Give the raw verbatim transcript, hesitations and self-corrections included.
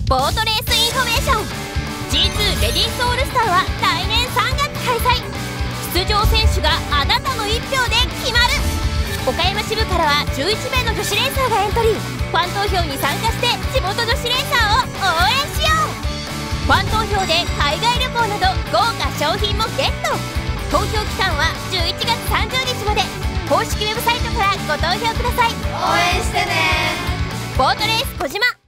ボートレースインフォメーション ジーツー レディースオールスターは来年さんがつ開催。出場選手があなたのいっぴょうで決まる。岡山支部からはじゅういちめいの女子レーサーがエントリー。ファン投票に参加して地元女子レーサーを応援しよう。ファン投票で海外旅行など豪華商品もゲット。投票期間はじゅういちがつさんじゅうにちまで。公式ウェブサイトからご投票ください。 応援してね。 ボートレース小島。